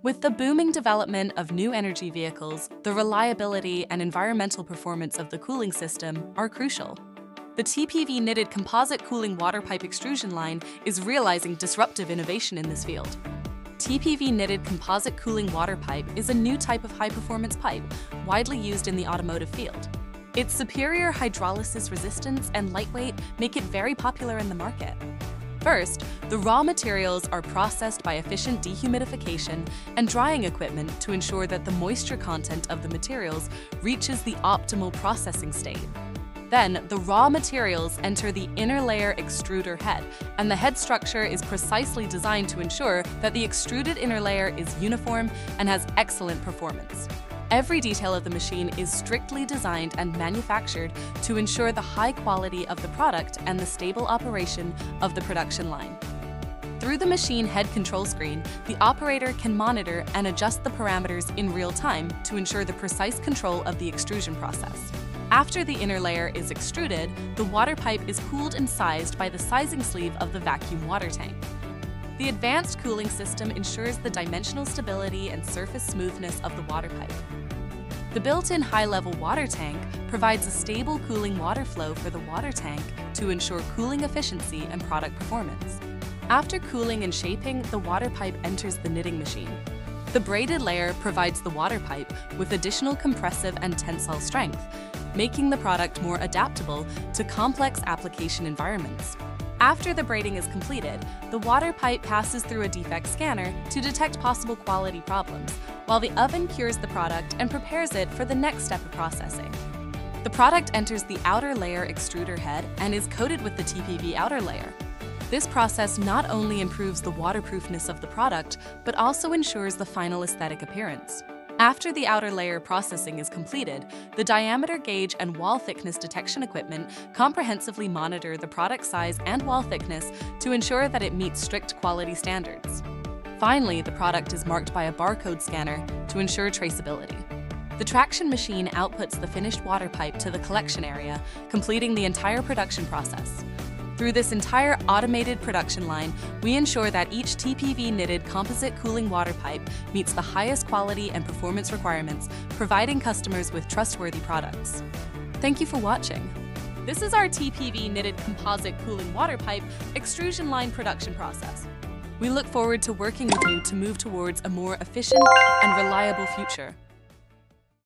With the booming development of new energy vehicles, the reliability and environmental performance of the cooling system are crucial. The TPV Knitted Composite Cooling Water Pipe Extrusion line is realizing disruptive innovation in this field. TPV Knitted Composite Cooling Water Pipe is a new type of high-performance pipe widely used in the automotive field. Its superior hydrolysis resistance and lightweight make it very popular in the market. First, the raw materials are processed by efficient dehumidification and drying equipment to ensure that the moisture content of the materials reaches the optimal processing state. Then, the raw materials enter the inner layer extruder head, and the head structure is precisely designed to ensure that the extruded inner layer is uniform and has excellent performance. Every detail of the machine is strictly designed and manufactured to ensure the high quality of the product and the stable operation of the production line. Through the machine head control screen, the operator can monitor and adjust the parameters in real time to ensure the precise control of the extrusion process. After the inner layer is extruded, the water pipe is cooled and sized by the sizing sleeve of the vacuum water tank. The advanced cooling system ensures the dimensional stability and surface smoothness of the water pipe. The built-in high-level water tank provides a stable cooling water flow for the water tank to ensure cooling efficiency and product performance. After cooling and shaping, the water pipe enters the knitting machine. The braided layer provides the water pipe with additional compressive and tensile strength, making the product more adaptable to complex application environments. After the braiding is completed, the water pipe passes through a defect scanner to detect possible quality problems, while the oven cures the product and prepares it for the next step of processing. The product enters the outer layer extruder head and is coated with the TPV outer layer. This process not only improves the waterproofness of the product, but also ensures the final aesthetic appearance. After the outer layer processing is completed, the diameter gauge and wall thickness detection equipment comprehensively monitor the product size and wall thickness to ensure that it meets strict quality standards. Finally, the product is marked by a barcode scanner to ensure traceability. The traction machine outputs the finished water pipe to the collection area, completing the entire production process. Through this entire automated production line, we ensure that each TPV knitted composite cooling water pipe meets the highest quality and performance requirements, providing customers with trustworthy products. Thank you for watching. This is our TPV knitted composite cooling water pipe extrusion line production process. We look forward to working with you to move towards a more efficient and reliable future.